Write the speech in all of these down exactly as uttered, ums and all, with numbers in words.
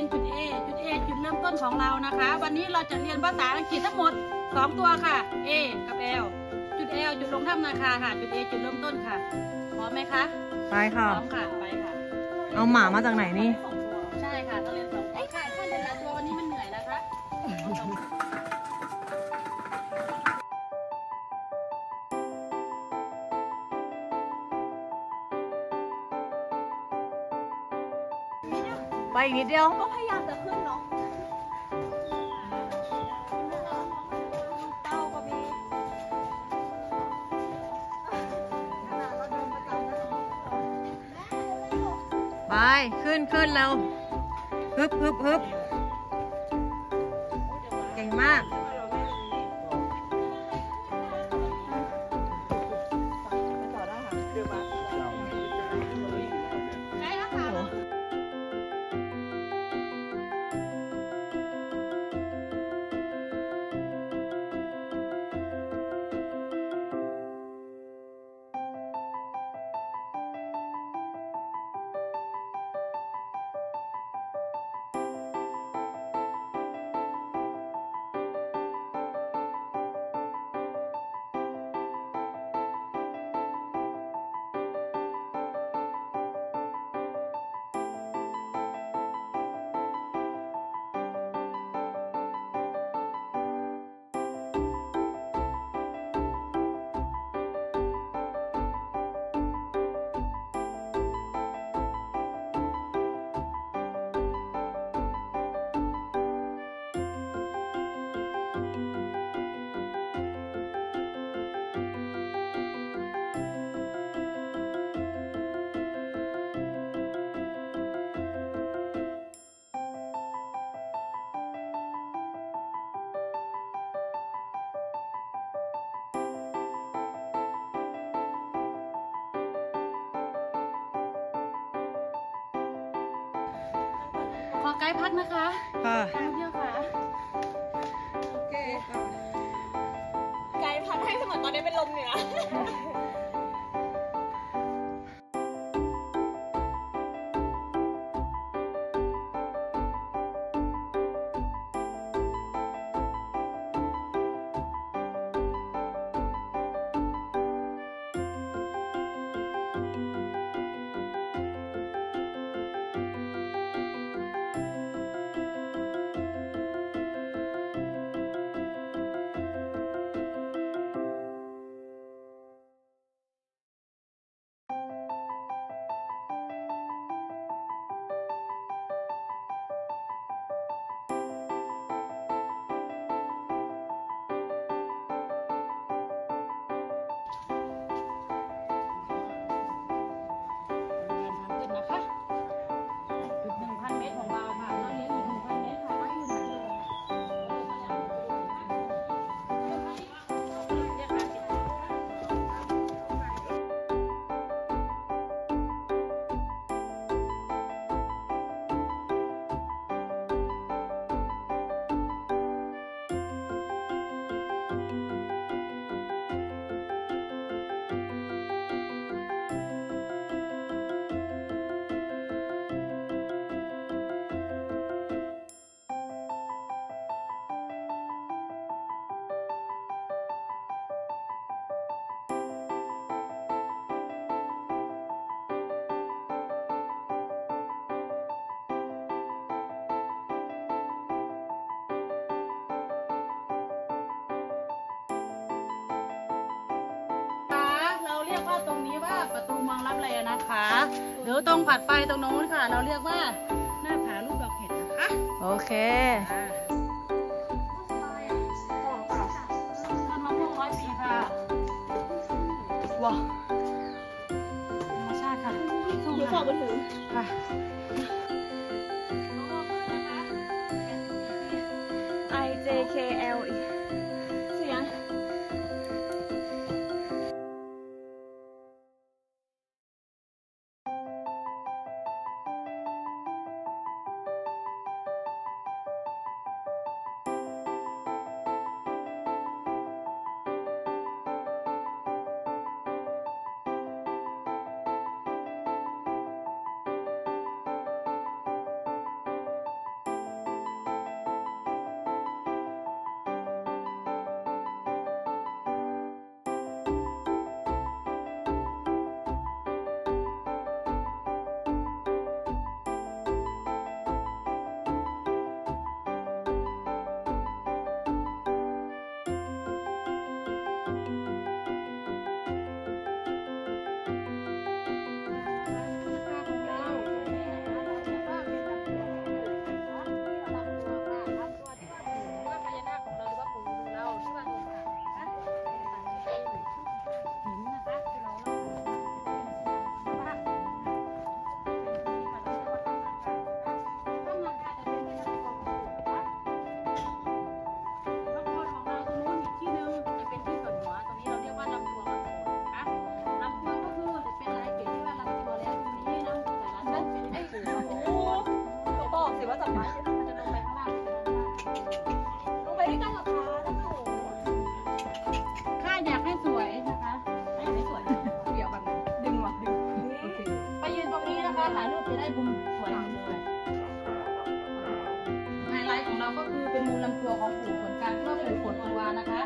จุด A จุด A จุดเริ่มต้นของเรานะคะวันนี้เราจะเรียนภาษาอังกฤษทั้งหมดสองตัวค่ะ A กับ L จุด L จุดลงถ้ำนาคาค่ะจุด A จุดเริ่มต้นค่ะพร้อมไหมคะไปค่ะพร้อมค่ะไปค่ะเอาหมามาจากไหนนี่ใช่ค่ะต้องเรียนสองตัวค่ะถ้าเรียนหลายตัววันนี้มันเหนื่อยนะคะไปอีกนิดเดียวก็พยายามจะขึ้นเนาะเต้าก็มีไปขึ้นขึ้นแล้วฮึบฮึบฮึบเก่งมากขอไกด์พักนะคะค่ะเที่ยวค่ะโอเคไกด์พัดให้เสมือนตอนนี้เป็นลมอยู่นะประตูเมืองลับแลนะคะเดี๋ยวตรงผัดไปตรงโน้นค่ะเราเรียกว่าหน้าผาลูกดอกเห็ดนะคะโอเคต้นมะม่วงร้อยปีค่ะว้าวธรรมชาติค่ะถือสอบมาถึงค่ะไอ เจ เค แอล เสียงลงไปด้วยกันเหรอคะท่านหนูข้าอยากให้สวยนะคะอยากให้สวยเดี่ยวแบบดึงว่ะดึงโอเคไปยืนตรงนี้นะคะถ่ายรูปจะได้มุมสวยเลยไฮไลท์ของเราก็คือเป็นมุมลำตัวของปู่ขนกลางเพื่อปู่ขนตัววานะคะ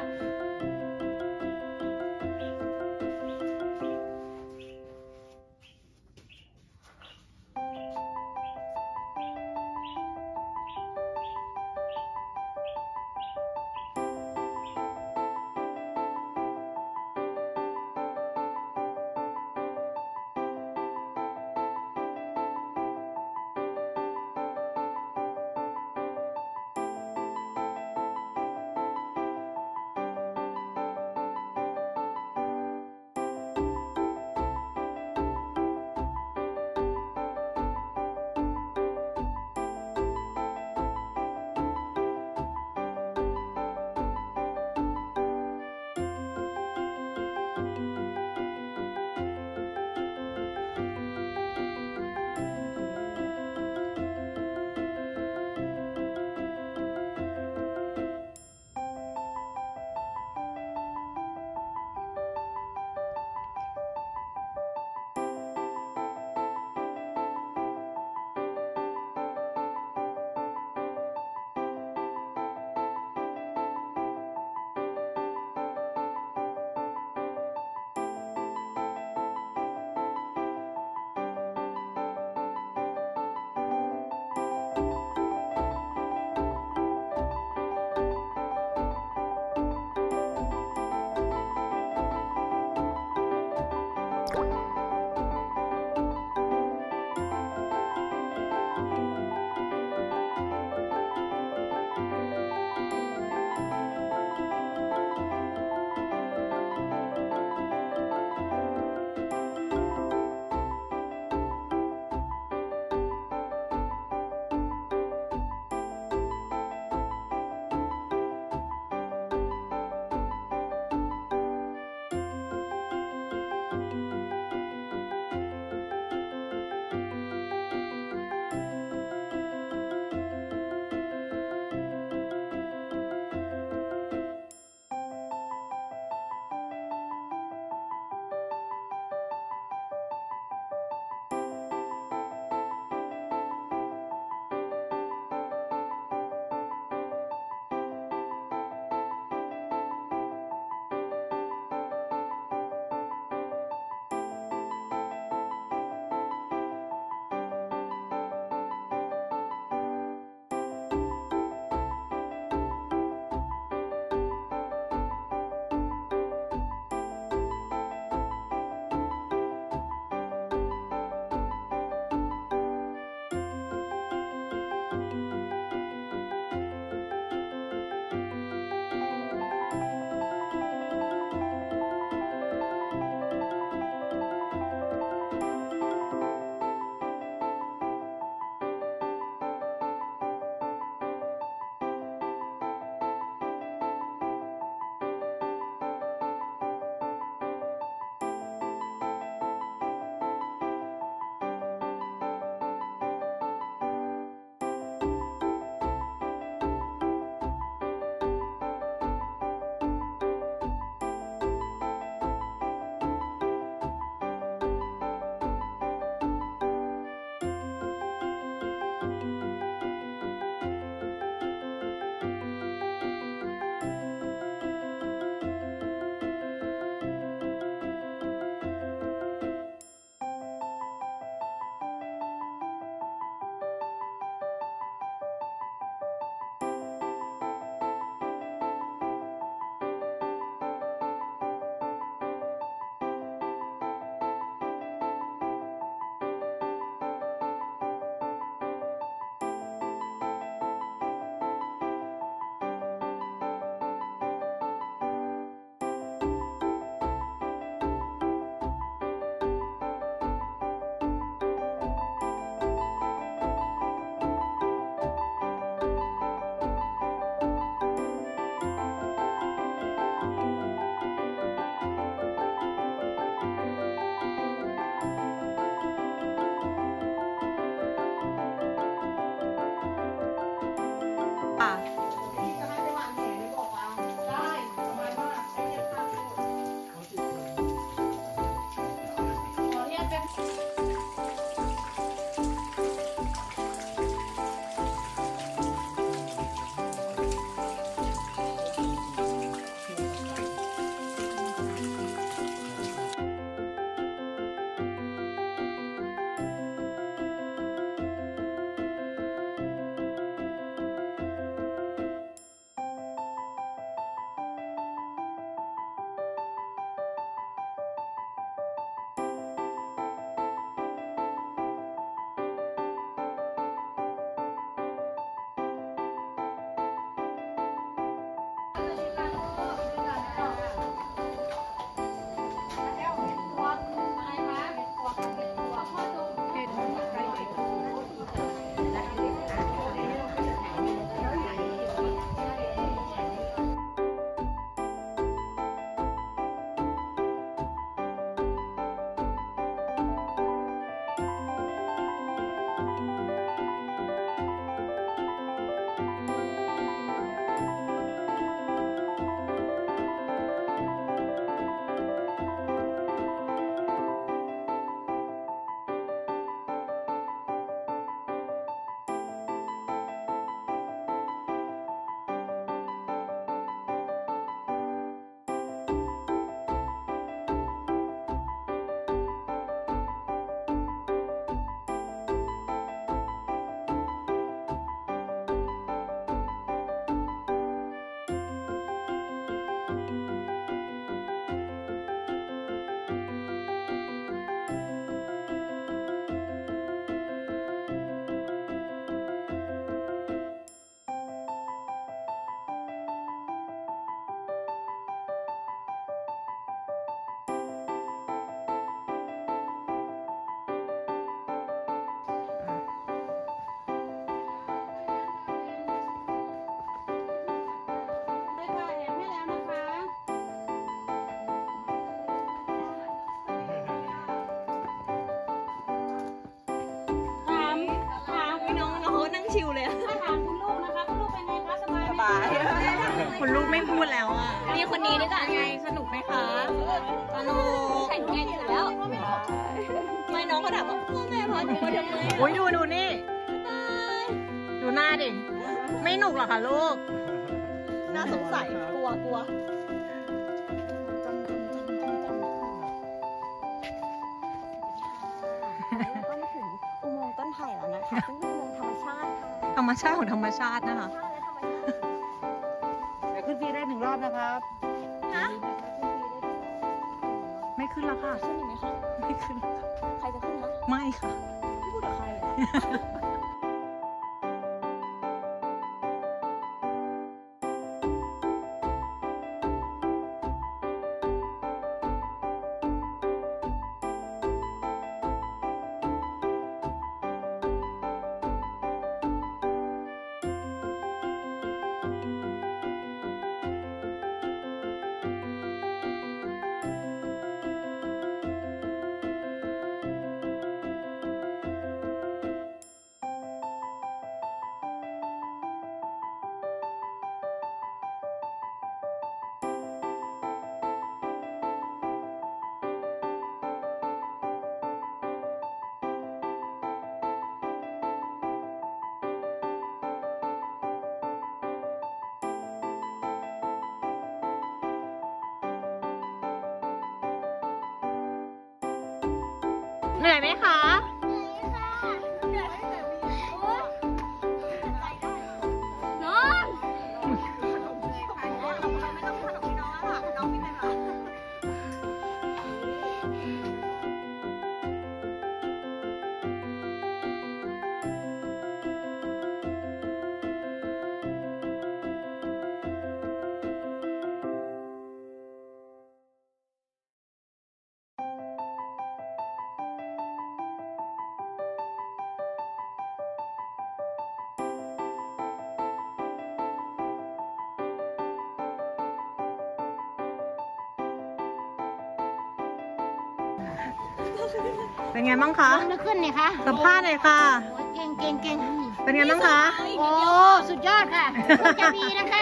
บายคุณลูกไม่พูดแล้วอ่ะนี่คนนี้นี่จ้ะไงสนุกไหมคะสนุกแข่งแข่งอยู่แล้ว ไม่น้องเขาถามว่าพ่อแม่พาหนูมาทำไมโอ้ยดูดูนี่ ดูหน้าดิ ไม่หนุกหรอคะลูกน่าสงสัยกลัวกลัวแล้วก็มาถึงอุโมงค์ต้นไผ่แล้วนะคะซึ่งเป็นอุโมงค์ธรรมชาติค่ะธรรมชาติของธรรมชาตินะคะแต่ขึ้นฟรีได้หนึ่งรอบนะครับฮะไม่ขึ้นแล้วค่ะขึ้นอีกไหมคะไม่ขึ้นแล้วค่ะใครจะขึ้นคะไม่ค่ะไม่พูดกับใครอะเหนื่อยไหมคะน้องน้องไม่เป็นไรเป็นไงบ้างคะนึกขึ้นนี่คะสัมภาษณ์หน่อยค่ะเก่งเก่งเก่งเป็นไงบ้างคะโอ้ สุดยอดค่ะพูดจะดีนะคะ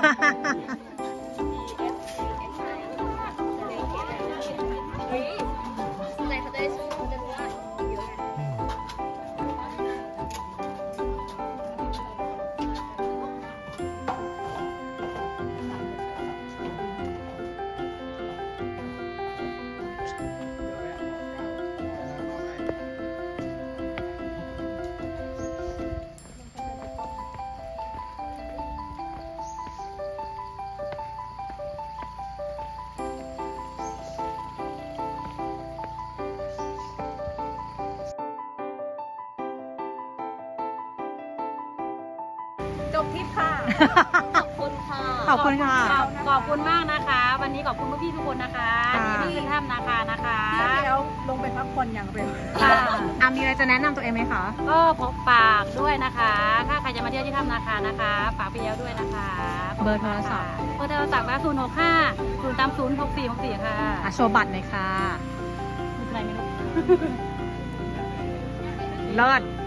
จบทริปค่ะขอบคุณค่ะขอบคุณค่ะขอบขอบคุณมากนะคะ วันนี้ขอบคุณพวกพี่ทุกคนนะคะค่ะที่มาขึ้นถ้ำนาคานะคะแล้วลงไปพักผ่อนอย่างเร็วค่ะอามีอะไรจะแนะนำตัวเองไหมคะก็พบฝากด้วยนะคะ ถ้าใครจะมาเที่ยวที่ถ้ำนาคานะคะฝากพี่เอลด้วยนะคะเบอร์โทรศัพท์เบอร์โทรศัพท์ศูนย์หกห้าศูนย์สามศูนย์หกสี่หกสี่ค่ะอ่ะโชว์บัตรหน่อยค่ะมีอะไรไม่รู้เลิศ